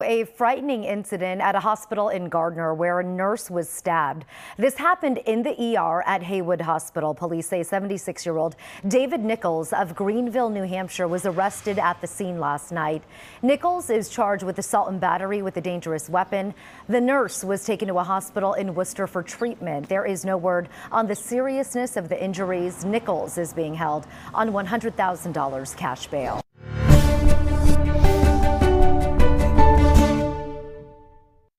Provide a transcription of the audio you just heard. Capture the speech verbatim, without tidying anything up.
A frightening incident at a hospital in Gardner where a nurse was stabbed. This happened in the E R at Haywood Hospital. Police say seventy-six-year-old David Nichols of Greenville, New Hampshire, was arrested at the scene last night. Nichols is charged with assault and battery with a dangerous weapon. The nurse was taken to a hospital in Worcester for treatment. There is no word on the seriousness of the injuries. Nichols is being held on one hundred thousand dollars cash bail.